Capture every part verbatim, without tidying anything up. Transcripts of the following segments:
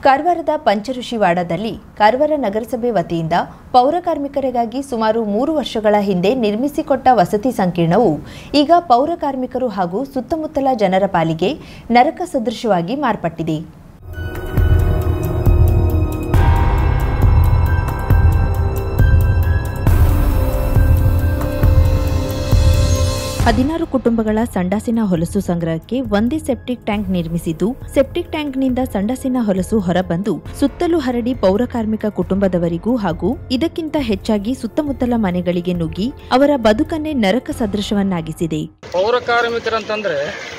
ಕಾರವಾರದ ಪಂಚಋಷಿವಾಡದಲ್ಲಿ ಕಾರವಾರ ನಗರಸಭೆ ವತಿಯಿಂದ ಪೌರ ಕಾರ್ಮಿಕರಿಗಾಗಿ ಸುಮಾರು ಮೂರು ವರ್ಷಗಳ ಹಿಂದೆ ನಿರ್ಮಿಸಿಕೊಟ್ಟ ವಸತಿ ಸಂಕೀರ್ಣವು ಈಗ ಪೌರ ಕಾರ್ಮಿಕರು ಹಾಗೂ ಸುತ್ತಮುತ್ತಲ ಜನರ ಪಾಲಿಗೆ ನರಕ ಸದೃಶವಾಗಿ ಮಾರ್ಪಟ್ಟಿದೆ. ಹದಿನಾರು ಕುಟುಂಬಗಳ ಸಂಡಾಸಿನ ಹೊಲಸು ಸಂಗ್ರಹಕ್ಕೆ ಒಂದೇ ಸೆಪ್ಟಿಕ್ ಟ್ಯಾಂಕ್ ನಿರ್ಮಿಸಿದ್ದು, ಸೆಪ್ಟಿಕ್ ಟ್ಯಾಂಕ್ನಿಂದ ಸಂಡಾಸಿನ ಹೊಲಸು ಹೊರಬಂದು ಸುತ್ತಲೂ ಹರಡಿ ಪೌರ ಕಾರ್ಮಿಕ ಕುಟುಂಬದವರಿಗೂ ಹಾಗೂ ಇದಕ್ಕಿಂತ ಹೆಚ್ಚಾಗಿ ಸುತ್ತಮುತ್ತಲ ಮನೆಗಳಿಗೆ ನುಗ್ಗಿ ಅವರ ಬದುಕನ್ನೇ ನರಕ ಸದೃಶವನ್ನಾಗಿಸಿದೆ. ಪೌರ ಕಾರ್ಮಿಕರಂತಂದ್ರೆ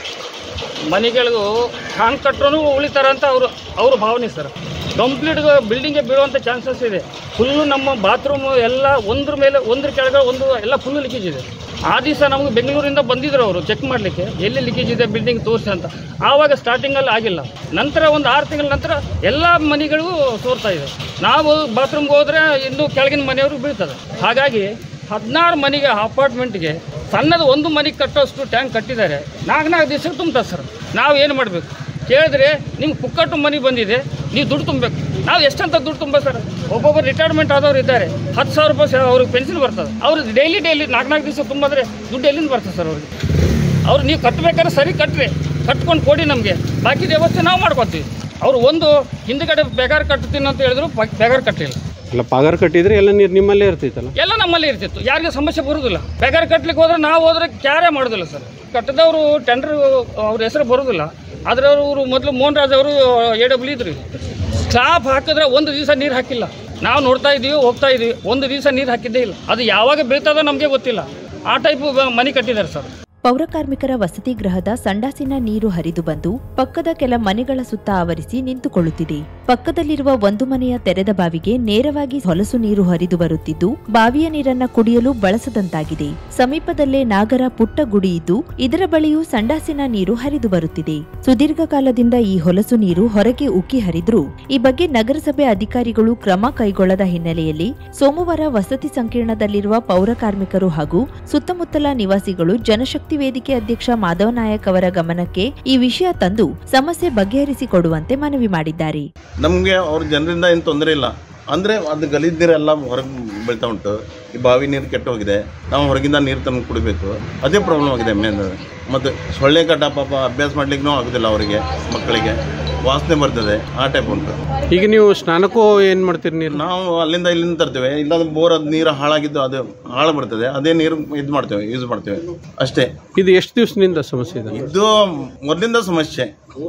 ಮನೆಗಳಿಗೂ ಹ್ಯಾಂಗ್ ಕಟ್ಟರೂ ಉಳಿತಾರ ಅಂತ ಅವರು ಅವ್ರ ಭಾವನೆ ಸರ್. ಕಂಪ್ಲೀಟ್ ಬಿಲ್ಡಿಂಗ್ಗೆ ಬೀಳುವಂಥ ಚಾನ್ಸಸ್ ಇದೆ. ಫುಲ್ಲು ನಮ್ಮ ಬಾತ್ರೂಮು ಎಲ್ಲ ಒಂದ್ರ ಮೇಲೆ ಒಂದ್ರ ಕೆಳಗೆ ಒಂದು ಎಲ್ಲ ಫುಲ್ಲು ಲೀಕೇಜ್ ಇದೆ. ಆ ದಿವಸ ನಮಗೆ ಬೆಂಗಳೂರಿಂದ ಬಂದಿದ್ರು ಅವರು ಚೆಕ್ ಮಾಡಲಿಕ್ಕೆ ಎಲ್ಲಿ ಲೀಕೇಜ್ ಇದೆ ಬಿಲ್ಡಿಂಗ್ ತೋರಿಸಿ ಅಂತ. ಆವಾಗ ಸ್ಟಾರ್ಟಿಂಗಲ್ಲಿ ಆಗಿಲ್ಲ. ನಂತರ ಒಂದು ಆರು ತಿಂಗಳ ನಂತರ ಎಲ್ಲ ಮನೆಗಳಿಗೂ ಸೋರ್ತಾ ಇದೆ. ನಾವು ಬಾತ್ರೂಮ್ಗೆ ಹೋದರೆ ಇನ್ನೂ ಕೆಳಗಿನ ಮನೆಯವರು ಬೀಳ್ತದೆ. ಹಾಗಾಗಿ ಹದಿನಾರು ಮನೆಗೆ ಅಪಾರ್ಟ್ಮೆಂಟ್ಗೆ ಸಣ್ಣದು ಒಂದು ಮನೆಗೆ ಕಟ್ಟೋಷ್ಟು ಟ್ಯಾಂಕ್ ಕಟ್ಟಿದ್ದಾರೆ. ನಾಲ್ಕು ನಾಲ್ಕು ದಿವಸ ತುಂಬ್ತದೆ ಸರ್. ನಾವು ಏನು ಮಾಡಬೇಕು ಕೇಳಿದ್ರೆ ನಿಮ್ಗೆ ಪುಕ್ಕಟ್ಟು ಮನೆ ಬಂದಿದೆ, ನೀವು ದುಡ್ಡು ತುಂಬಬೇಕು. ನಾವು ಎಷ್ಟಂತ ದುಡ್ಡು ತುಂಬ ಸರ್. ಒಬ್ಬೊಬ್ಬರು ರಿಟೈರ್ಮೆಂಟ್ ಆದವ್ರು ಇದ್ದಾರೆ, ಹತ್ತು ಸಾವಿರ ರೂಪಾಯಿ ಅವ್ರಿಗೆ ಪೆನ್ಷನ್ ಬರ್ತದೆ. ಅವ್ರಿಗೆ ಡೈಲಿ ಡೈಲಿ ನಾಲ್ಕು ನಾಲ್ಕು ದಿವಸ ತುಂಬಿದ್ರೆ ದುಡ್ಡು ಎಲ್ಲಿಂದ ಬರ್ತದೆ ಸರ್ ಅವ್ರಿಗೆ? ಅವ್ರು ನೀವು ಕಟ್ಟಬೇಕಾದ್ರೆ ಸರಿ ಕಟ್ಟಿರಿ, ಕಟ್ಕೊಂಡು ಕೊಡಿ ನಮಗೆ, ಬಾಕಿ ವ್ಯವಸ್ಥೆ ನಾವು ಮಾಡ್ಕೊತೀವಿ. ಅವರು ಒಂದು ಹಿಂದ್ಗಡೆ ಬೆಗಾರ ಕಟ್ತೀನಿ ಅಂತ ಹೇಳಿದ್ರು, ಬೆಗಾರ ಕಟ್ಟಿಲ್ಲ. ಅಲ್ಲ, ಪಗಾರ ಕಟ್ಟಿದ್ರೆ ಎಲ್ಲ ನೀರು ನಿಮ್ಮಲ್ಲೇ ಇರ್ತಿತ್ತಲ್ಲ? ಎಲ್ಲ ನಮ್ಮಲ್ಲೇ ಇರ್ತಿತ್ತು. ಯಾರಿಗೆ ಸಮಸ್ಯೆ ಬರೋದಿಲ್ಲ. ಬೆಗಾರ ಕಟ್ಲಿಕ್ಕೆ ಹೋದ್ರೆ ನಾವು ಹೋದ್ರೆ ಕ್ಯಾರೇ ಮಾಡೋದಿಲ್ಲ ಸರ್. ಕಟ್ಟದವರು ಟೆಂಡರ್ ಅವ್ರ ಹೆಸರು ಬರೋದಿಲ್ಲ. ಆದರೆ ಅವರು ಮೊದಲು ಮೋಹನ್ ರಾಜ್ ಅವರು ಎ ಡಬ್ಲ್ಯೂ ಇದ್ರು. ಸ್ಲಾಬ್ ಹಾಕಿದ್ರೆ ಒಂದು ದಿವಸ ನೀರು ಹಾಕಿಲ್ಲ. ನಾವು ನೋಡ್ತಾ ಇದ್ದೀವಿ, ಹೋಗ್ತಾ ಇದ್ದೀವಿ, ಒಂದು ದಿವಸ ನೀರು ಹಾಕಿದ್ದೇ ಇಲ್ಲ. ಅದು ಯಾವಾಗ ಬೀಳ್ತದೋ ನಮಗೆ ಗೊತ್ತಿಲ್ಲ. ಆ ಟೈಪ್ ಮನೆ ಕಟ್ಟಿದ್ದಾರೆ ಸರ್. ಪೌರ ಕಾರ್ಮಿಕರ ವಸತಿ ಗೃಹದ ಸಂಡಾಸಿನ ನೀರು ಹರಿದು ಬಂದು ಪಕ್ಕದ ಕೆಲ ಮನೆಗಳ ಸುತ್ತ ಆವರಿಸಿ ನಿಂತುಕೊಳ್ಳುತ್ತಿದೆ. ಪಕ್ಕದಲ್ಲಿರುವ ಒಂದು ಮನೆಯ ತೆರೆದ ಬಾವಿಗೆ ನೇರವಾಗಿ ಹೊಲಸು ನೀರು ಹರಿದು ಬರುತ್ತಿದ್ದು, ಬಾವಿಯ ನೀರನ್ನ ಕುಡಿಯಲು ಬಳಸದಂತಾಗಿದೆ. ಸಮೀಪದಲ್ಲೇ ನಾಗರ ಪುಟ್ಟ ಗುಡಿ ಇದ್ದು, ಇದರ ಬಳಿಯೂ ಸಂಡಾಸಿನ ನೀರು ಹರಿದು ಬರುತ್ತಿದೆ. ಸುದೀರ್ಘ ಕಾಲದಿಂದ ಈ ಹೊಲಸು ನೀರು ಹೊರಗೆ ಉಕ್ಕಿ ಹರಿದ್ರೂ ಈ ಬಗ್ಗೆ ನಗರಸಭೆ ಅಧಿಕಾರಿಗಳು ಕ್ರಮ ಕೈಗೊಳ್ಳದ ಹಿನ್ನೆಲೆಯಲ್ಲಿ ಸೋಮವಾರ ವಸತಿ ಸಂಕೀರ್ಣದಲ್ಲಿರುವ ಪೌರ ಕಾರ್ಮಿಕರು ಹಾಗೂ ಸುತ್ತಮುತ್ತಲ ನಿವಾಸಿಗಳು ಜನಶಕ್ತಿ ವೇದಿಕೆ ಅಧ್ಯಕ್ಷ ಮಾಧವ ನಾಯಕ್ ಅವರ ಗಮನಕ್ಕೆ ಈ ವಿಷಯ ತಂದು ಸಮಸ್ಯೆ ಬಗೆಹರಿಸಿಕೊಡುವಂತೆ ಮನವಿ ಮಾಡಿದ್ದಾರೆ. ನಮಗೆ ಅವ್ರ ಜನರಿಂದ ಏನು ತೊಂದರೆ ಇಲ್ಲ. ಅಂದರೆ ಅದು ಗಲೀಜ್ ನೀರೆಲ್ಲ ಹೊರಗೆ ಬೀಳ್ತಾ ಉಂಟು. ಈ ಬಾವಿ ನೀರು ಕೆಟ್ಟು ಹೋಗಿದೆ. ನಾವು ಹೊರಗಿಂದ ನೀರು ತಂದು ಕುಡಿಬೇಕು. ಅದೇ ಪ್ರಾಬ್ಲಮ್ ಆಗಿದೆ ಮೇನ್. ಮತ್ತು ಸೊಳ್ಳೆ ಕಟ್ಟ ಪಾಪ ಅಭ್ಯಾಸ ಮಾಡ್ಲಿಕ್ಕೂ ಆಗೋದಿಲ್ಲ ಅವರಿಗೆ, ಮಕ್ಕಳಿಗೆ ವಾಸನೆ ಬರ್ತದೆ. ಆ ಟೈಪ್ ಉಂಟು. ಈಗ ನೀವು ಸ್ನಾನಕ್ಕೂ ಏನು ಮಾಡ್ತೀರಿ ನೀರು? ನಾವು ಅಲ್ಲಿಂದ ಇಲ್ಲಿಂದ ತರ್ತೇವೆ. ಇಲ್ಲಾಂದ್ರೆ ಬೋರ್ ಅದು ನೀರು ಹಾಳಾಗಿದ್ದು ಅದು ಹಾಳು ಬರ್ತದೆ. ಅದೇ ನೀರು ಇದು ಮಾಡ್ತೇವೆ, ಯೂಸ್ ಮಾಡ್ತೇವೆ ಅಷ್ಟೇ. ಇದು ಎಷ್ಟು ದಿವಸದಿಂದ ಸಮಸ್ಯೆ ಇದೆ? ಇದು ಮೊದಲಿಂದ ಸಮಸ್ಯೆ.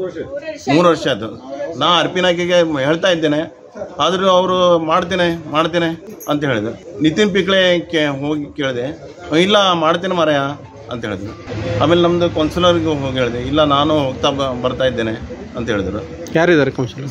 ಮೂರು ವರ್ಷ ಆಯ್ತು. ನಾ ಆರ್ ಪಿ ನಾಯ್ಕಿಗೆ ಹೇಳ್ತಾ ಇದ್ದೇನೆ, ಆದರೂ ಅವರು ಮಾಡ್ತೇನೆ ಮಾಡ್ತೇನೆ ಅಂತ ಹೇಳಿದ್ರು. ನಿತಿನ್ ಪಿಕ್ಳೆ ಹೋಗಿ ಕೇಳಿದೆ, ಇಲ್ಲ ಮಾಡ್ತೇನೆ ಮಾರಾಯ ಅಂತ ಹೇಳಿದ್ರು. ಆಮೇಲೆ ನಮ್ಮದು ಕೌನ್ಸಿಲರ್ಗೆ ಹೋಗಿ ಹೇಳಿದೆ, ಇಲ್ಲ ನಾನು ಹೋಗ್ತಾ ಬರ್ತಾ ಇದ್ದೇನೆ ಅಂತ ಹೇಳಿದ್ರು. ಯಾರಿದ್ದಾರೆ ಕೌನ್ಸಿಲರ್?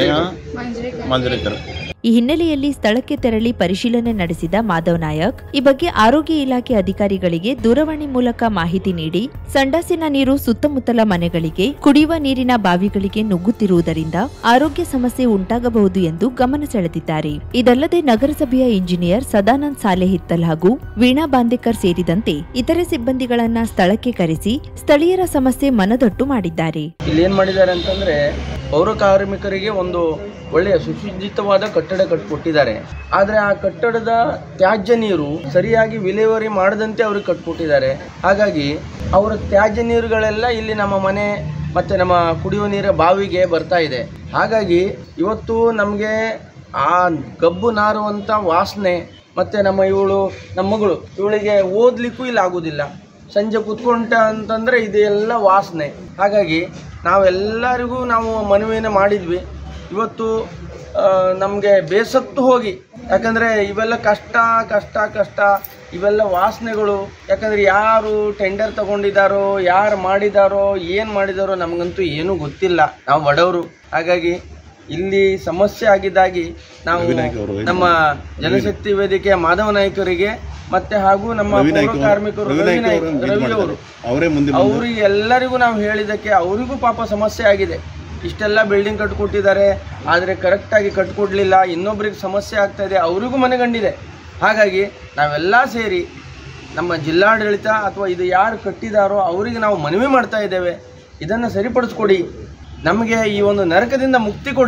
ಮಂಜುರೇಕರ್. ಈ ಹಿನ್ನೆಲೆಯಲ್ಲಿ ಸ್ಥಳಕ್ಕೆ ತೆರಳಿ ಪರಿಶೀಲನೆ ನಡೆಸಿದ ಮಾಧವ್ ನಾಯಕ್ ಈ ಬಗ್ಗೆ ಆರೋಗ್ಯ ಇಲಾಖೆ ಅಧಿಕಾರಿಗಳಿಗೆ ದೂರವಾಣಿ ಮೂಲಕ ಮಾಹಿತಿ ನೀಡಿ ಸಂಡಾಸಿನ ನೀರು ಸುತ್ತಮುತ್ತಲ ಮನೆಗಳಿಗೆ, ಕುಡಿಯುವ ನೀರಿನ ಬಾವಿಗಳಿಗೆ ನುಗ್ಗುತ್ತಿರುವುದರಿಂದ ಆರೋಗ್ಯ ಸಮಸ್ಯೆ ಉಂಟಾಗಬಹುದು ಎಂದು ಗಮನ ಸೆಳೆದಿದ್ದಾರೆ. ಇದಲ್ಲದೆ ನಗರಸಭೆಯ ಇಂಜಿನಿಯರ್ ಸದಾನಂದ್ ಸಾಲೆ ಹಿತ್ತಲ್ ಹಾಗೂ ವೀಣಾ ಬಾಂದೇಕರ್ ಸೇರಿದಂತೆ ಇತರೆ ಸಿಬ್ಬಂದಿಗಳನ್ನ ಸ್ಥಳಕ್ಕೆ ಕರೆಸಿ ಸ್ಥಳೀಯರ ಸಮಸ್ಯೆ ಮನದಟ್ಟು ಮಾಡಿದ್ದಾರೆ. ಇಲ್ಲಿ ಏನ್ ಮಾಡಿದ್ದಾರೆ ಅಂತಂದ್ರೆ, ಪೌರ ಕಾರ್ಮಿಕರಿಗೆ ಒಂದು ಒಳ್ಳೆಯ ಸುಸಜ್ಜಿತವಾದ ಕಟ್ಟಡ ಕಟ್ಟಿಕೊಟ್ಟಿದ್ದಾರೆ. ಆದರೆ ಆ ಕಟ್ಟಡದ ತ್ಯಾಜ್ಯ ನೀರು ಸರಿಯಾಗಿ ವಿಲೇವಾರಿ ಮಾಡದಂತೆ ಅವ್ರಿಗೆ ಕಟ್ಟಿಕೊಟ್ಟಿದ್ದಾರೆ. ಹಾಗಾಗಿ ಅವರ ತ್ಯಾಜ್ಯ ನೀರುಗಳೆಲ್ಲ ಇಲ್ಲಿ ನಮ್ಮ ಮನೆ ಮತ್ತು ನಮ್ಮ ಕುಡಿಯುವ ನೀರ ಬಾವಿಗೆ ಬರ್ತಾ ಇದೆ. ಹಾಗಾಗಿ ಇವತ್ತು ನಮಗೆ ಆ ಗಬ್ಬು ನಾರುವಂಥ ವಾಸನೆ, ಮತ್ತು ನಮ್ಮ ಇವಳು ನಮ್ಮ ಮಗಳು ಇವಳಿಗೆ ಓದಲಿಕ್ಕೂ ಇಲ್ಲಿ ಆಗೋದಿಲ್ಲ. ಸಂಜೆ ಕೂತ್ಕೊಂಡ ಅಂತಂದರೆ ಇದೆಲ್ಲ ವಾಸನೆ. ಹಾಗಾಗಿ ನಾವೆಲ್ಲರಿಗೂ ನಾವು ಮನವಿಯನ್ನು ಮಾಡಿದ್ವಿ. ಇವತ್ತು ನಮಗೆ ಬೇಸತ್ತು ಹೋಗಿ, ಯಾಕಂದರೆ ಇವೆಲ್ಲ ಕಷ್ಟ ಕಷ್ಟ ಕಷ್ಟ ಇವೆಲ್ಲ ವಾಸನೆಗಳು. ಯಾಕಂದರೆ ಯಾರು ಟೆಂಡರ್ ತಗೊಂಡಿದ್ದಾರೋ, ಯಾರು ಮಾಡಿದಾರೋ, ಏನು ಮಾಡಿದಾರೋ ನಮಗಂತೂ ಏನೂ ಗೊತ್ತಿಲ್ಲ. ನಾವು ಬಡವರು. ಹಾಗಾಗಿ ಇಲ್ಲಿ ಸಮಸ್ಯೆ ಆಗಿದ್ದಾಗಿ ನಾವು ನಮ್ಮ ಜನಶಕ್ತಿ ವೇದಿಕೆಯ ಮಾಧವ ನಾಯಕರಿಗೆ ಮತ್ತೆ ಹಾಗೂ ನಮ್ಮ ಪೌರ ಕಾರ್ಮಿಕರು ರವಿ ಅವರು ಅವರಿಗೆ ಎಲ್ಲರಿಗೂ ನಾವು ಹೇಳಿದ್ದಕ್ಕೆ ಅವರಿಗೂ ಪಾಪ ಸಮಸ್ಯೆ ಆಗಿದೆ. ಇಷ್ಟೆಲ್ಲ ಬಿಲ್ಡಿಂಗ್ ಕಟ್ಟಿಕೊಟ್ಟಿದ್ದಾರೆ, ಆದರೆ ಕರೆಕ್ಟಾಗಿ ಕಟ್ಟಿಕೊಡ್ಲಿಲ್ಲ. ಇನ್ನೊಬ್ಬರಿಗೆ ಸಮಸ್ಯೆ ಆಗ್ತಾ ಇದೆ, ಅವರಿಗೂ ಮನೆಗಂಡಿದೆ. ಹಾಗಾಗಿ ನಾವೆಲ್ಲ ಸೇರಿ ನಮ್ಮ ಜಿಲ್ಲಾಡಳಿತ ಅಥವಾ ಇದು ಯಾರು ಕಟ್ಟಿದಾರೋ ಅವರಿಗೆ ನಾವು ಮನವಿ ಮಾಡ್ತಾ ಇದ್ದೇವೆ, ಇದನ್ನು ಸರಿಪಡಿಸ್ಕೊಡಿ, ನಮಗೆ ಈ ಒಂದು ನರಕದಿಂದ ಮುಕ್ತಿ ಕೊಡಿ.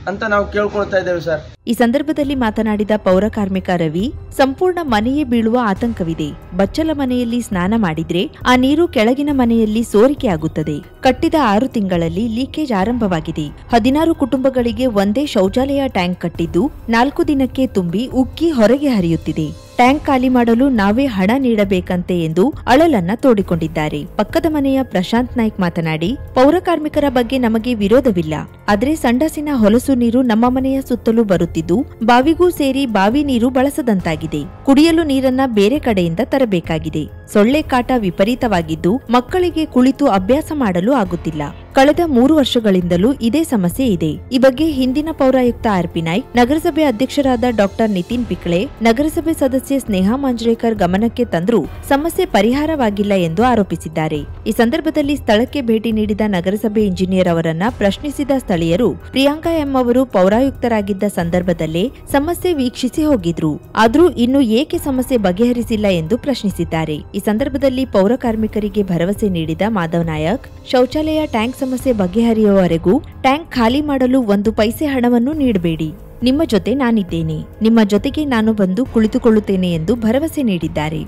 ಅಂತ ನಾವು ಕೇಳ್ಕೊಳ್ತಾ ಇದ್ದೇವೆ ಸರ್. ಈ ಸಂದರ್ಭದಲ್ಲಿ ಮಾತನಾಡಿದ ಪೌರ ಕಾರ್ಮಿಕ ರವಿ, ಸಂಪೂರ್ಣ ಮನೆಯೇ ಬೀಳುವ ಆತಂಕವಿದೆ. ಬಚ್ಚಲ ಮನೆಯಲ್ಲಿ ಸ್ನಾನ ಮಾಡಿದ್ರೆ ಆ ನೀರು ಕೆಳಗಿನ ಮನೆಯಲ್ಲಿ ಸೋರಿಕೆಯಾಗುತ್ತದೆ. ಕಟ್ಟಿದ ಆರು ತಿಂಗಳಲ್ಲಿ ಲೀಕೇಜ್ ಆರಂಭವಾಗಿದೆ. ಹದಿನಾರು ಕುಟುಂಬಗಳಿಗೆ ಒಂದೇ ಶೌಚಾಲಯ ಟ್ಯಾಂಕ್ ಕಟ್ಟಿದ್ದು ನಾಲ್ಕು ದಿನಕ್ಕೆ ತುಂಬಿ ಉಕ್ಕಿ ಹೊರಗೆ ಹರಿಯುತ್ತಿದೆ. ಟ್ಯಾಂಕ್ ಖಾಲಿ ಮಾಡಲು ನಾವೇ ಹಣ ನೀಡಬೇಕಂತೆ ಎಂದು ಅಳಲನ್ನ ತೋಡಿಕೊಂಡಿದ್ದಾರೆ. ಪಕ್ಕದ ಮನೆಯ ಪ್ರಶಾಂತ್ ನಾಯ್ಕ್ ಮಾತನಾಡಿ, ಪೌರ ಕಾರ್ಮಿಕರ ಬಗ್ಗೆ ನಮಗೆ ವಿರೋಧವಿಲ್ಲ, ಆದರೆ ಸಂಡಾಸಿನ ಹೊಲಸು ನೀರು ನಮ್ಮ ಮನೆಯ ಸುತ್ತಲೂ ಬರುತ್ತಿದ್ದು ಬಾವಿಗೂ ಸೇರಿ ಬಾವಿ ನೀರು ಬಳಸದಂತಾಗಿದೆ. ಕುಡಿಯಲು ನೀರನ್ನ ಬೇರೆ ಕಡೆಯಿಂದ ತರಬೇಕಾಗಿದೆ. ಸೊಳ್ಳೆ ಕಾಟ ವಿಪರೀತವಾಗಿದ್ದು ಮಕ್ಕಳಿಗೆ ಕುಳಿತು ಅಭ್ಯಾಸ ಮಾಡಲು ಆಗುತ್ತಿಲ್ಲ. ಕಳೆದ ಮೂರು ವರ್ಷಗಳಿಂದಲೂ ಇದೇ ಸಮಸ್ಯೆ ಇದೆ. ಈ ಬಗ್ಗೆ ಹಿಂದಿನ ಪೌರಾಯುಕ್ತ ಆರ್ಪಿ ನಾಯ್ಕ್, ನಗರಸಭೆ ಅಧ್ಯಕ್ಷರಾದ ಡಾಕ್ಟರ್ ನಿತಿನ್ ಪಿಕ್ಳೆ, ನಗರಸಭೆ ಸದಸ್ಯೆ ಸ್ನೇಹಾ ಮಂಜ್ರೇಕರ್ ಗಮನಕ್ಕೆ ತಂದರೂ ಸಮಸ್ಯೆ ಪರಿಹಾರವಾಗಿಲ್ಲ ಎಂದು ಆರೋಪಿಸಿದ್ದಾರೆ. ಈ ಸಂದರ್ಭದಲ್ಲಿ ಸ್ಥಳಕ್ಕೆ ಭೇಟಿ ನೀಡಿದ ನಗರಸಭೆ ಇಂಜಿನಿಯರ್ ಅವರನ್ನ ಪ್ರಶ್ನಿಸಿದ ಸ್ಥಳೀಯರು, ಪ್ರಿಯಾಂಕಾ ಎಂ ಅವರು ಪೌರಾಯುಕ್ತರಾಗಿದ್ದ ಸಂದರ್ಭದಲ್ಲೇ ಸಮಸ್ಯೆ ವೀಕ್ಷಿಸಿ ಹೋಗಿದ್ರು, ಆದ್ರೂ ಇನ್ನು ಏಕೆ ಸಮಸ್ಯೆ ಬಗೆಹರಿಸಿಲ್ಲ ಎಂದು ಪ್ರಶ್ನಿಸಿದ್ದಾರೆ. ಈ ಸಂದರ್ಭದಲ್ಲಿ ಪೌರ ಕಾರ್ಮಿಕರಿಗೆ ಭರವಸೆ ನೀಡಿದ ಮಾಧವ್ ನಾಯಕ್, ಶೌಚಾಲಯ ಟ್ಯಾಂಕ್ ಸಮಸ್ಯೆ ಬಗೆಹರಿಯುವವರೆಗೂ ಟ್ಯಾಂಕ್ ಖಾಲಿ ಮಾಡಲು ಒಂದು ಪೈಸೆ ಹಣವನ್ನು ನೀಡಬೇಡಿ, ನಿಮ್ಮ ಜೊತೆ ನಾನಿದ್ದೇನೆ, ನಿಮ್ಮ ಜೊತೆಗೆ ನಾನು ಬಂದು ಕುಳಿತುಕೊಳ್ಳುತ್ತೇನೆ ಎಂದು ಭರವಸೆ ನೀಡಿದ್ದಾರೆ.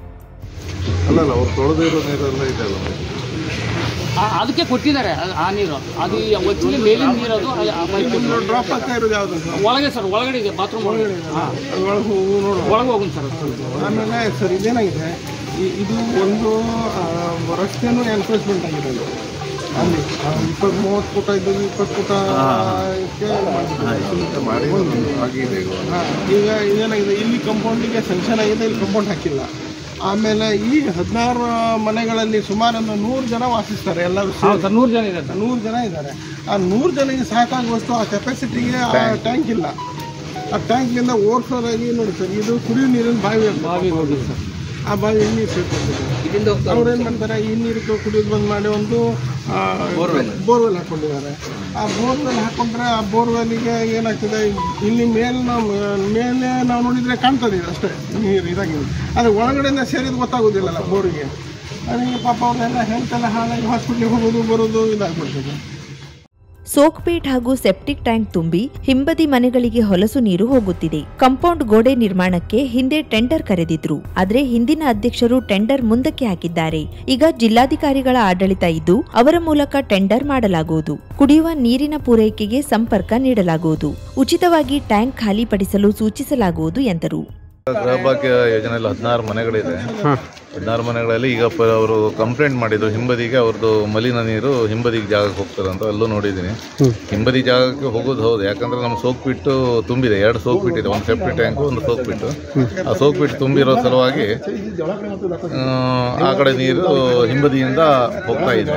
ಅದಕ್ಕೆ ಕೊಟ್ಟಿದ್ದಾರೆ ಆ ನೀರು, ಅದು ಒಟ್ಟಿಗೆ ಮೇಲಿನ ನೀರು, ಅದು ಒಳಗೆ ಸರ್, ಒಳಗಡೆ ಇದೆ, ಬಾತ್ರೂಮ್ ಒಳಗಡೆ ಒಳಗೆ ಹೋಗುನ್ ಸರ್. ಆಮೇಲೆ ಸರ್ ಇದೇನಾಗಿದೆ, ಇದು ಒಂದು ರಸ್ತೆನೂ ಎನ್ಫೋರ್ಸ್ಮೆಂಟ್ ಆಗಿದೆ. ಅಲ್ಲಿ ಇಪ್ಪತ್ತು ಮೂವತ್ತು ಫುಟ ಇದ್ದದ್ದು ಇಪ್ಪತ್ತು ಫುಟ ಈಗ ಇದೇನಾಗಿದೆ, ಇಲ್ಲಿ ಕಂಪೌಂಡಿಗೆ ಸೆಂಕ್ಷನ್ ಆಗಿದೆ, ಇಲ್ಲಿ ಕಂಪೌಂಡ್ ಹಾಕಿಲ್ಲ. ಆಮೇಲೆ ಈ ಹದಿನಾರು ಮನೆಗಳಲ್ಲಿ ಸುಮಾರು ಒಂದು ನೂರು ಜನ ವಾಸಿಸ್ತಾರೆ. ಎಲ್ಲರೂ ನೂರು ಜನ ಇದ್ದಾರೆ ನೂರು ಜನ ಇದ್ದಾರೆ. ಆ ನೂರು ಜನಕ್ಕೆ ಸಾಕಾಗುವಷ್ಟು ಆ ಕೆಪಾಸಿಟಿಗೆ ಆ ಟ್ಯಾಂಕ್ ಇಲ್ಲ. ಆ ಟ್ಯಾಂಕ್ನಿಂದ ಓವರ್ಫ್ಲೋ ಆಗಿ ನೋಡಿ ಸರ್, ಇದು ಕುಡಿಯೋ ನೀರಿನ ಬಾವಿ ಬಾವಿ ಹೋಗಿ ಸರ್, ಆ ಬಾವಿ ನೀರು ಸೇರ್ಕೊಂಡಿದ್ದಾರೆ. ಅವ್ರು ಏನು ಮಾಡ್ತಾರೆ, ಈ ನೀರು ಕುಡಿಯೋದು ಬಂದ್ ಮಾಡಿ ಒಂದು ಬೋರ್ವೆಲ್ ಹಾಕೊಂಡಿದ್ದಾರೆ. ಆ ಬೋರ್ವೆಲ್ ಹಾಕೊಂಡ್ರೆ ಆ ಬೋರ್ವೆಲ್ಗೆ ಏನಾಗ್ತದೆ, ಇಲ್ಲಿ ಮೇಲೆ ನಾವು ಮೇಲೆ ನಾವು ನೋಡಿದರೆ ಕಾಣ್ತದೆ ಅಷ್ಟೇ ನೀರು ಇದಾಗಿದೆ, ಆದರೆ ಒಳಗಡೆಯಿಂದ ಸೇರಿದ್ದು ಗೊತ್ತಾಗೋದಿಲ್ಲಲ್ಲ ಬೋರಿಗೆ. ಅದಕ್ಕೆ ಪಾಪ ಅವ್ರನ್ನೆಲ್ಲ ಹೆಲ್ತ್ ಎಲ್ಲ ಹಾಳಾಗಿ ಹಾಸ್ಪಿಟ್ಲಿಗೆ ಹೋಗೋದು ಬರೋದು ಇದಾಗ್ಬಿಡ್ತದೆ. ಸೋಕ್ಪೇಟ್ ಹಾಗೂ ಸೆಪ್ಟಿಕ್ ಟ್ಯಾಂಕ್ ತುಂಬಿ ಹಿಂಬದಿ ಮನೆಗಳಿಗೆ ಹೊಲಸು ನೀರು ಹೋಗುತ್ತಿದೆ. ಕಾಂಪೌಂಡ್ ಗೋಡೆ ನಿರ್ಮಾಣಕ್ಕೆ ಹಿಂದೆ ಟೆಂಡರ್ ಕರೆದಿದ್ರು, ಆದ್ರೆ ಹಿಂದಿನ ಅಧ್ಯಕ್ಷರು ಟೆಂಡರ್ ಮುಂದಕ್ಕೆ ಹಾಕಿದ್ದಾರೆ. ಈಗ ಜಿಲ್ಲಾಧಿಕಾರಿಗಳ ಆಡಳಿತ ಇದ್ದು ಅವರ ಮೂಲಕ ಟೆಂಡರ್ ಮಾಡಲಾಗುವುದು. ಕುಡಿಯುವ ನೀರಿನ ಪೂರೈಕೆಗೆ ಸಂಪರ್ಕ ನೀಡಲಾಗುವುದು. ಉಚಿತವಾಗಿ ಟ್ಯಾಂಕ್ ಖಾಲಿಪಡಿಸಲು ಸೂಚಿಸಲಾಗುವುದು ಎಂದರು. ಗೃಹಭಾಗ್ಯ ಯೋಜನೆಯಲ್ಲಿ ಹದಿನಾರು ಮನೆಗಳಿದೆ. ಹದಿನಾರು ಮನೆಗಳಲ್ಲಿ ಈಗ ಅವರು ಕಂಪ್ಲೇಂಟ್ ಮಾಡಿದ್ರು, ಹಿಂಬದಿಗೆ ಅವ್ರದ್ದು ಮಲಿನ ನೀರು ಹಿಂಬದಿಗೆ ಜಾಗಕ್ಕೆ ಹೋಗ್ತದೆ ಅಂತ. ಅಲ್ಲೂ ನೋಡಿದ್ದೀನಿ, ಹಿಂಬದಿ ಜಾಗಕ್ಕೆ ಹೋಗೋದು ಹೌದು. ಯಾಕಂದ್ರೆ ನಮ್ಮ ಸೋಕ್ ಬಿಟ್ಟು ತುಂಬಿದೆ, ಎರಡು ಸೋಕ್ ಬಿಟ್ಟಿದೆ, ಒಂದು ಸೆಪ್ಟಿ ಟ್ಯಾಂಕು ಒಂದು ಸೋಕ್ ಬಿಟ್ಟು. ಆ ಸೋಕ್ ಬಿಟ್ಟು ತುಂಬಿರೋ ಸಲುವಾಗಿ ಆ ಕಡೆ ನೀರು ಹಿಂಬದಿಯಿಂದ ಹೋಗ್ತಾ ಇದೆ,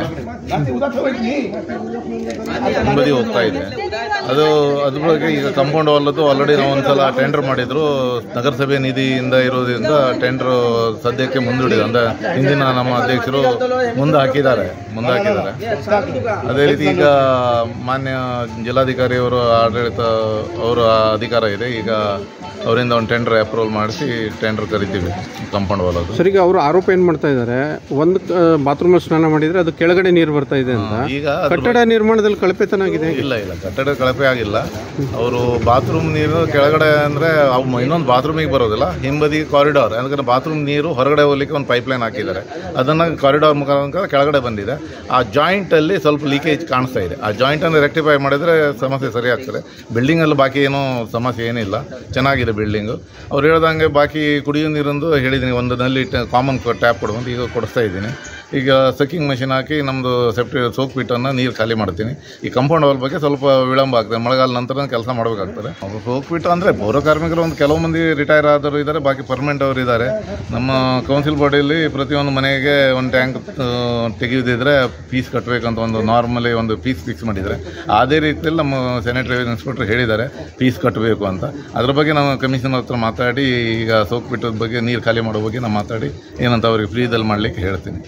ಹಿಂಬದಿ ಹೋಗ್ತಾ ಇದೆ. ಅದು ಅದ್ರ ಬಗ್ಗೆ ಈಗ ಕಾಂಪೌಂಡ್ ವಾಲದ್ದು ಆಲ್ರೆಡಿ ನಾವು ಒಂದ್ಸಲ ಟೆಂಡರ್ ಮಾಡಿದ್ರು, ನಗರಸಭೆ ನಿಧಿಯಿಂದ ಇರೋದ್ರಿಂದ ಟೆಂಡರ್ ಸದ್ಯಕ್ಕೆ ಮುಂದೂಡಿದೆ. ಅಂದ್ರೆ ಹಿಂದಿನ ನಮ್ಮ ಅಧ್ಯಕ್ಷರು ಮುಂದೆ ಹಾಕಿದ್ದಾರೆ ಮುಂದೆ ಹಾಕಿದ್ದಾರೆ ಅದೇ ರೀತಿ ಈಗ ಮಾನ್ಯ ಜಿಲ್ಲಾಧಿಕಾರಿಯವರು ಆಡಳಿತ ಅವರ ಅಧಿಕಾರ ಇದೆ. ಈಗ ಅವರಿಂದ ಒಂದು ಟೆಂಡರ್ ಅಪ್ರೂವಲ್ ಮಾಡಿಸಿ ಟೆಂಡರ್ ಕರಿತೀವಿ ಕಾಂಪೌಂಡ್ ವಾಲದು. ಸರ್, ಈಗ ಅವರು ಆರೋಪ ಏನು ಮಾಡ್ತಾ ಇದ್ದಾರೆ, ಒಂದು ಬಾತ್ರೂಮ್ ಸ್ನಾನ ಮಾಡಿದ್ರೆ ಅದು ಕೆಳಗಡೆ ನೀರು ಬರ್ತಾ ಇದೆ ಅಂತ. ಈಗ ಕಟ್ಟಡ ನಿರ್ಮಾಣದಲ್ಲಿ ಕಳಪೆತನ ಆಗಿದೆ. ಇಲ್ಲ ಇಲ್ಲ ಕಟ್ಟಡ ಕಳಪೆ ಆಗಿಲ್ಲ. ಅವರು ಬಾತ್ರೂಮ್ ನೀರು ಕೆಳಗಡೆ ಅಂದ್ರೆ ಇನ್ನೊಂದು ಬಾತ್ರೂಮಿಗೆ ಬರೋದಿಲ್ಲ, ಹಿಂಬದಿ ಕಾರಿಡಾರ್. ಯಾಕಂದ್ರೆ ಬಾತ್ರೂಮ್ ನೀರು ಹೊರಗಡೆ ಹೋಗ್ಲಿಕ್ಕೆ ಒಂದು ಪೈಪ್ ಲೈನ್ ಹಾಕಿದ್ದಾರೆ, ಅದನ್ನ ಕಾರಿಡಾರ್ ಮುಖಾಂತರ ಕೆಳಗಡೆ ಬಂದಿದೆ. ಆ ಜಾಯಿಂಟ್ ಅಲ್ಲಿ ಸ್ವಲ್ಪ ಲೀಕೇಜ್ ಕಾಣಿಸ್ತಾ ಇದೆ. ಆ ಜಾಯಿಂಟ್ ಅನ್ನು ರೆಕ್ಟಿಫೈ ಮಾಡಿದ್ರೆ ಸಮಸ್ಯೆ ಸರಿ ಆಗ್ತದೆ. ಬಿಲ್ಡಿಂಗ್ ಅಲ್ಲಿ ಬಾಕಿ ಏನೋ ಸಮಸ್ಯೆ ಏನಿಲ್ಲ, ಚೆನ್ನಾಗಿದೆ ಬಿಲ್ಡಿಂಗು. ಅವ್ರು ಹೇಳ್ದಂಗೆ ಬಾಕಿ ಕುಡಿಯೋ ನೀರಿಂದು ಹೇಳಿದ್ದೀನಿ, ಒಂದು ನಲ್ಲಿ ಕಾಮನ್ ಟ್ಯಾಪ್ ಕೊಡುವಂತ ಈಗ ಕೊಡಿಸ್ತಾ ಇದ್ದೀನಿ. ಈಗ ಸಕ್ಕಿಂಗ್ ಮಷಿನ್ ಹಾಕಿ ನಮ್ಮದು ಸೆಪ್ಟಿ ಸೋಕ್ ಪೀಟನ್ನು ನೀರು ಖಾಲಿ ಮಾಡ್ತೀನಿ. ಈ ಕಾಂಪೌಂಡ್ ವಾಲ್ ಬಗ್ಗೆ ಸ್ವಲ್ಪ ವಿಳಂಬ ಆಗ್ತದೆ, ಮಳೆಗಾಲ ನಂತರ ಕೆಲಸ ಮಾಡಬೇಕಾಗ್ತದೆ. ಸೋಕ್ ಪೀಟ ಅಂದರೆ ಪೌರ ಕಾರ್ಮಿಕರು ಒಂದು ಕೆಲವು ಮಂದಿ ರಿಟೈರ್ ಆದವರು ಇದ್ದಾರೆ, ಬಾಕಿ ಪರ್ಮನೆಂಟ್ ಅವರು ಇದ್ದಾರೆ. ನಮ್ಮ ಕೌನ್ಸಿಲ್ ಬಾಡಿಯಲ್ಲಿ ಪ್ರತಿಯೊಂದು ಮನೆಗೆ ಒಂದು ಟ್ಯಾಂಕ್ ತೆಗೆಯೋದಿದ್ರೆ ಫೀಸ್ ಕಟ್ಟಬೇಕಂತ ಒಂದು ನಾರ್ಮಲಿ ಒಂದು ಫೀಸ್ ಫಿಕ್ಸ್ ಮಾಡಿದ್ದಾರೆ. ಅದೇ ರೀತಿಯಲ್ಲಿ ನಮ್ಮ ಸ್ಯಾನಿಟರಿ ಇನ್ಸ್ಪೆಕ್ಟರ್ ಹೇಳಿದ್ದಾರೆ ಫೀಸ್ ಕಟ್ಟಬೇಕು ಅಂತ. ಅದ್ರ ಬಗ್ಗೆ ನಾವು ಕಮಿಷನರ್ ಹತ್ರ ಮಾತಾಡಿ ಈಗ ಸೋಕ್ ಪೀಟದ ಬಗ್ಗೆ ನೀರು ಖಾಲಿ ಮಾಡೋ ಬಗ್ಗೆ ನಾವು ಮಾತಾಡಿ ಏನಂತ ಅವರಿಗೆ ಫ್ರೀದಲ್ಲಿ ಮಾಡಲಿಕ್ಕೆ ಹೇಳ್ತೀನಿ.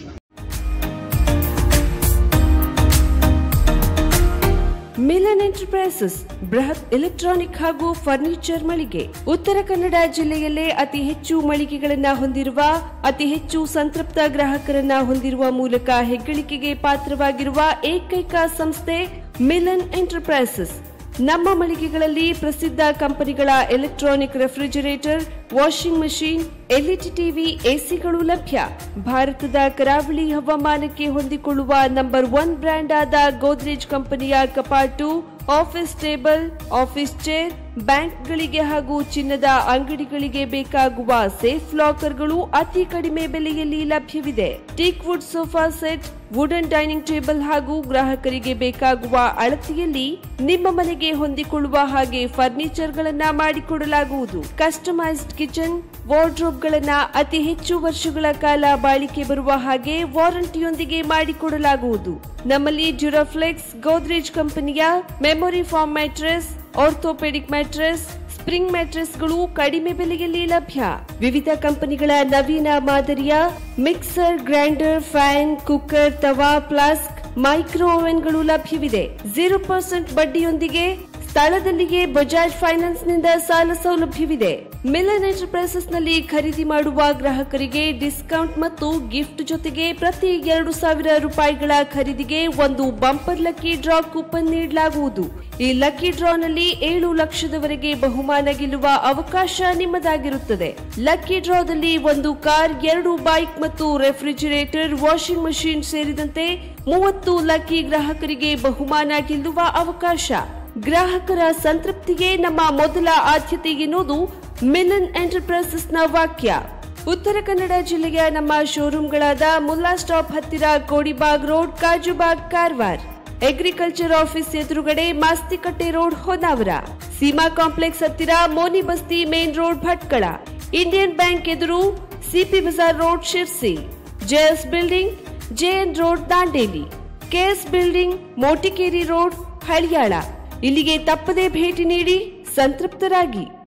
ಮಿಲನ್ ಎಂಟರ್ಪ್ರೈಸಸ್ ಬೃಹತ್ ಎಲೆಕ್ಟ್ರಾನಿಕ್ ಹಾಗೂ ಫರ್ನಿಚರ್ ಮಳಿಗೆ. ಉತ್ತರ ಕನ್ನಡ ಜಿಲ್ಲೆಯಲ್ಲೇ ಅತಿ ಹೆಚ್ಚು ಮಳಿಗೆಗಳನ್ನ ಹೊಂದಿರುವ, ಅತಿ ಹೆಚ್ಚು ಸಂತೃಪ್ತ ಗ್ರಾಹಕರನ್ನ ಹೊಂದಿರುವ ಮೂಲಕ ಹೆಗ್ಗಳಿಕೆಗೆ ಪಾತ್ರವಾಗಿರುವ ಏಕೈಕ ಸಂಸ್ಥೆ ಮಿಲನ್ ಎಂಟರ್ಪ್ರೈಸಸ್. ನಮ್ಮ ಮಳಿಗೆಗಳಲ್ಲಿ ಪ್ರಸಿದ್ಧ ಕಂಪನಿಗಳ electronic refrigerator, washing machine, LED TV, ಎಸಿಗಳು ಲಭ್ಯ. ಭಾರತದ ಕರಾವಳಿ ಹವಾಮಾನಕ್ಕೆ ಹೊಂದಿಕೊಳ್ಳುವ ನಂಬರ್ ಒನ್ ಬ್ರ್ಯಾಂಡ್ ಆದ ಗೋದ್ರೇಜ್ ಕಂಪನಿಯ ಕಪಾಟು, ಆಫೀಸ್ ಟೇಬಲ್, ಆಫೀಸ್ ಚೇರ್, ಬ್ಯಾಂಕ್ಗಳಿಗೆ ಹಾಗೂ ಚಿನ್ನದ ಅಂಗಡಿಗಳಿಗೆ ಬೇಕಾಗುವ ಸೇಫ್ ಲಾಕರ್ಗಳು ಅತಿ ಕಡಿಮೆ ಬೆಲೆಯಲ್ಲಿ ಲಭ್ಯವಿದೆ. Teak wood sofa set, wooden dining table ಹಾಗೂ ಗ್ರಾಹಕರಿಗೆ ಬೇಕಾಗುವ ಅಳತೆಯಲ್ಲಿ ನಿಮ್ಮ ಮನೆಗೆ ಹೊಂದಿಕೊಳ್ಳುವ ಹಾಗೆ ಫರ್ನಿಚರ್ ಗಳನ್ನ ಮಾಡಿಕೊಡಲಾಗುವುದು. ಕಸ್ಟಮೈಸ್ಡ್ ಕಿಚನ್, ವಾರ್ಡ್ರೋಬ್ ಗಳನ್ನ ಅತಿ ಹೆಚ್ಚು ವರ್ಷಗಳ ಕಾಲ ಬಾಳಿಕೆ ಬರುವ ಹಾಗೆ ವಾರಂಟಿಯೊಂದಿಗೆ ಮಾಡಿಕೊಡಲಾಗುವುದು. ನಮ್ಮಲ್ಲಿ ಡ್ಯೂರಾಫ್ಲೆಕ್ಸ್, ಗೋದ್ರೇಜ್ ಕಂಪನಿಯ memory foam mattress, orthopedic mattress, spring ಮ್ಯಾಟ್ರೆಸ್ಗಳು ಕಡಿಮೆ ಬೆಲೆಯಲ್ಲಿ ಲಭ್ಯ. ವಿವಿಧ ಕಂಪನಿಗಳ ನವೀನ ಮಾದರಿಯ mixer, grinder, fan, cooker, tawa, flask, micro ಓವೆನ್ಗಳು ಲಭ್ಯವಿದೆ. ಜೀರೋ ಪರ್ಸೆಂಟ್ ಬಡ್ಡಿಯೊಂದಿಗೆ ಸ್ಥಳದಲ್ಲಿಯೇ ಬಜಾಜ್ ಫೈನಾನ್ಸ್ ನಿಂದ ಸಾಲ ಸೌಲಭ್ಯವಿದೆ. ಮಿಲನ್ ಎಂಟರ್ಪ್ರೈಸಸ್ ನಲ್ಲಿ ಖರೀದಿ ಮಾಡುವ ಗ್ರಾಹಕರಿಗೆ ಡಿಸ್ಕೌಂಟ್ ಮತ್ತು ಗಿಫ್ಟ್ ಜೊತೆಗೆ ಪ್ರತಿ ಎರಡು ಸಾವಿರ ರೂಪಾಯಿಗಳ ಖರೀದಿಗೆ ಒಂದು ಬಂಪರ್ ಲಕ್ಕಿ ಡ್ರಾ ಕೂಪನ್ ನೀಡಲಾಗುವುದು. ಈ ಲಕ್ಕಿ ಡ್ರಾನಲ್ಲಿ ಏಳು ಲಕ್ಷದವರೆಗೆ ಬಹುಮಾನ ಗೆಲ್ಲುವ ಅವಕಾಶ ನಿಮ್ಮದಾಗಿರುತ್ತದೆ. ಲಕ್ಕಿ ಡ್ರಾದಲ್ಲಿ ಒಂದು ಕಾರ್, ಎರಡು ಬೈಕ್ ಮತ್ತು ರೆಫ್ರಿಜರೇಟರ್, ವಾಷಿಂಗ್ ಮಷೀನ್ ಸೇರಿದಂತೆ ಮೂವತ್ತು ಲಕ್ಕಿ ಗ್ರಾಹಕರಿಗೆ ಬಹುಮಾನ ಗೆಲ್ಲುವ ಅವಕಾಶ. ಗ್ರಾಹಕರ ಸಂತೃಪ್ತಿಗೆ ನಮ್ಮ ಮೊದಲ ಆದ್ಯತೆ ಎನ್ನುವುದು ಮಿಲನ್ ಎಂಟರ್ಪ್ರೈಸಸ್ನ ವಾಕ್ಯ. ಉತ್ತರ ಕನ್ನಡ ಜಿಲ್ಲೆಯ ನಮ್ಮ ಶೋರೂಮ್ಗಳಾದ ಮುಲ್ಲಾ ಸ್ಟಾಪ್ ಹತ್ತಿರ Kodibag road, Kajubag, Karwar. Agriculture office ಎದುರುಗಡೆ ಮಾಸ್ತಿಕಟ್ಟೆ ರೋಡ್, ಹೊನ್ನಾವರ. ಸೀಮಾ ಕಾಂಪ್ಲೆಕ್ಸ್ ಹತ್ತಿರ Moni Basti main road, Bhatkal. Indian bank ಎದುರು CP bazaar road, Sirsi. JS building, JN road, Dandeli. KS building, Motikeri road, Haliyal. ಇಲ್ಲಿಗೆ ತಪ್ಪದೇ ಭೇಟಿ ನೀಡಿ ಸಂತೃಪ್ತರಾಗಿ.